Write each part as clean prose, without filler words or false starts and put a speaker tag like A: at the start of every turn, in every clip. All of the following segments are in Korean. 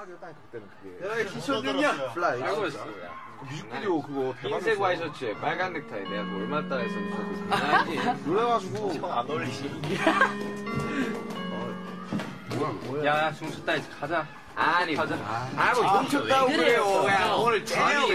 A: 사라졌다니까 그때는 그게.
B: 내가 키쇼는요.
A: 플라이.
C: 알고 있어.
A: 뮤직비디오 그거
C: 흰색 와이셔츠에 빨간 넥타이 내가 뭐 얼마 따라 했었는지
A: 그래가지고
B: 안 어울리시.
C: 야 중쳤다 이제 가자. 아니
B: 가자.
C: 아뭐 훔쳤다고 그래요. 그냥 오늘 째려고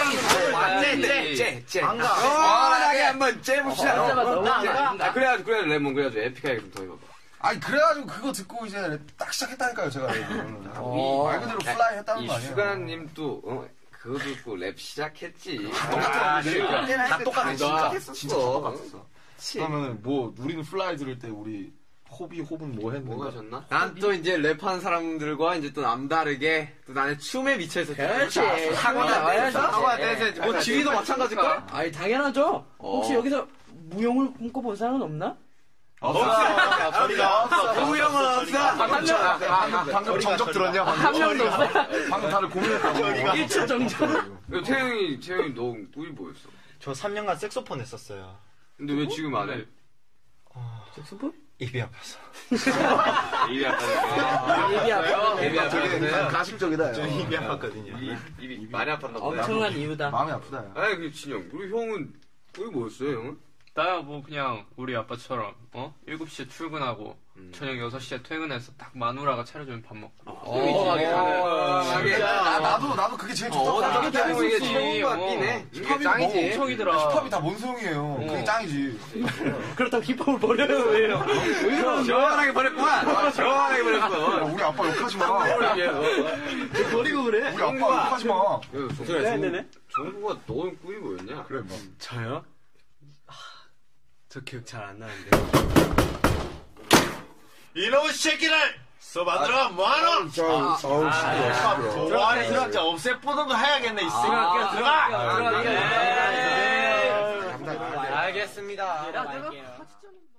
C: 째.
A: 안 가.
C: 시원하게 한번 째봅시다. 그래가지고 레몬 그래가지고 에픽하게 좀 더 해봐봐.
A: 아니 그래가지고 그거 듣고 이제 딱 시작했다니까요 제가. 말 그대로 플라이 했다는 거 아니에요.
C: 이슈가님도 그거 듣고 랩 시작했지.
A: 다 똑같아 진짜.
C: 진짜
A: 똑같았어. 그러면 뭐 우리는 플라이 들을 때 우리 호흡은 뭐 했는데?
C: 뭐가 하셨나?
D: 난 또 이제 랩하는 사람들과 이제 또 남다르게 또 나는 춤에 미쳐 있었지.
E: 그렇지.
D: 사고나
E: 사고나
D: 댄스. 뭐 지휘도 마찬가지일까?
E: 아니 당연하죠. 혹시 여기서 무용을 꿈꿔본 사람은 없나?
B: 없어. 저리가.
D: 무용은 없어.
A: 방금 정적 들었냐?
E: 한 명도 없어.
A: 방금 다들 고민했다고.
E: 1초 정전.
C: 태영이 너 꾸이 뭐였어?
B: 저 3년간 색소폰 했었어요.
C: 근데 왜 지금 안 해?
E: 색소폰?
B: 입이 아파서.
C: 입이 아파.
E: 입이 아파.
A: 되게 가식적이다.
B: 저 입이 아팠거든요.
C: 입이 많이 아팠나 보네.
E: 엄청난 이유다.
A: 마음이 아프다. 야.
C: 아니 그 진영 우리 형은 꾸이 뭐였어요 형은?
F: 나야 뭐 그냥 우리 아빠처럼 7시에 출근하고 저녁 6시에 퇴근해서 딱 마누라가 차려주면 밥 먹고
A: 나도 그게 제일 좋다.
C: 이게 좋은 거 같긴 해. 이게 짱이지.
F: 척이더라.
A: 힙합이 다 뭔 소용이에요. 그게 짱이지.
E: 그렇다고 힙합을 버려요 왜요?
C: 시원하게 버렸구만. 시원하게 버렸어.
A: 우리 아빠 욕하지 마.
E: 버리고 그래?
A: 우리 아빠 욕하지 마.
E: 네네네.
C: 정국아 너는 꾸이 뭐였냐?
A: 그래 뭐.
D: 저요? 저 기억 잘 안 나는데.
B: 이놈의 새끼를! 써만들어 뭐하노? 들어가 없애보는 거 해야겠네 이 새끼야. 들어가!
D: 알겠습니다.
E: 내가